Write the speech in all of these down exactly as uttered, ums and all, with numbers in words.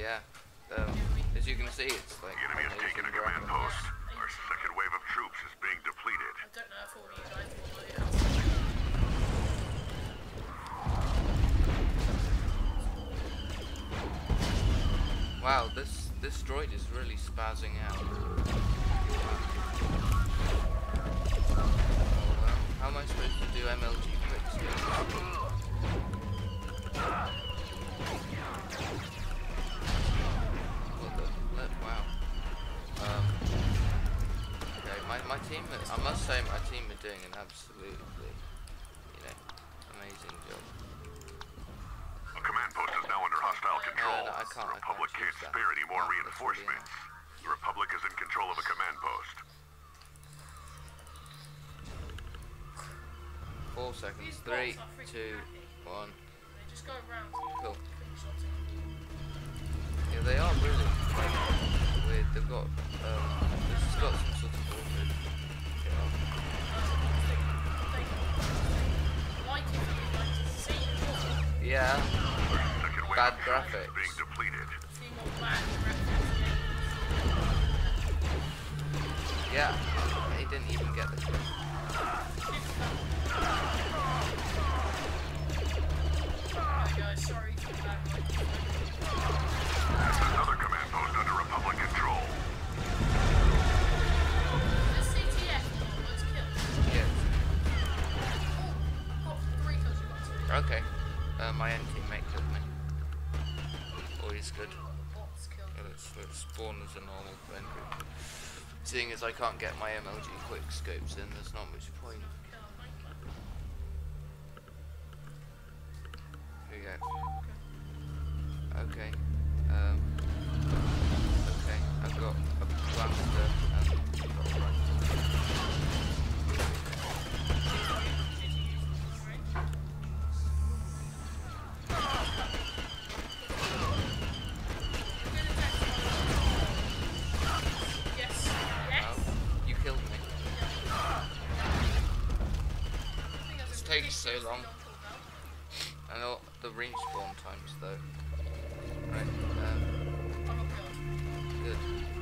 yeah. Um, as you can see, it's like The enemy has taken a command post. Our second wave of troops is being depleted. I don't know if all you guys will do it. Wow, this this droid is really spazzing out. Oh, well, how am I supposed to do M L G quick skills? Wow. Um, okay, my, my team, I must say my team are doing an absolutely, you know, amazing job. A command post is now under hostile control. No, no, I can't, the Republic I can't can't spare any more no, reinforcements. The Republic is in control of a command post. Four seconds. Three, two, one. They just go around. Cool. Yeah, they are really like, weird. They've got, um, this has got some sort of auto. Yeah. Bad graphics. Being depleted. Yeah. He didn't even get the kill. Guys, sorry for that. Another command post under Republic control. This C T F got those kills. Yes. Oh, got three kills. You got two. Okay. Uh, my end teammate killed me. Always good. Bots killed. Yeah, let's, let's spawn as a normal friend group. Seeing as I can't get my M L G quick scopes in, there's not much point. Here we go. Okay. Um. Okay. I've got a blaster and I've got a rifle. Yes. Yes. Oh, you killed me. This takes so long. I know the respawn times though. Right. Um. Good.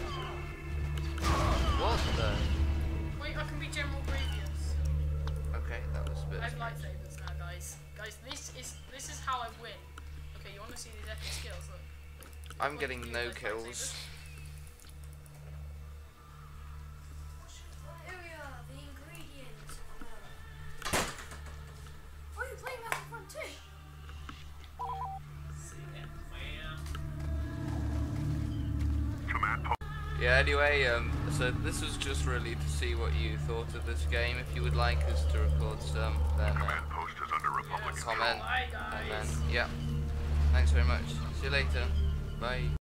What the? Wait, I can be General Grievous. Okay, that was a bit. I have lightsabers now, guys. Guys, this is this is how I win. Okay, you want to see these epic skills? Look. I'm getting no kills. Here we are, the ingredients. Oh, you're playing Battlefront too? Command post. Yeah, anyway, um, so this was just really to see what you thought of this game. If you would like us to record some, then uh, Command post is under Republic Yes. control. comment, Bye, and guys. then, yeah. Thanks very much. See you later. Bye.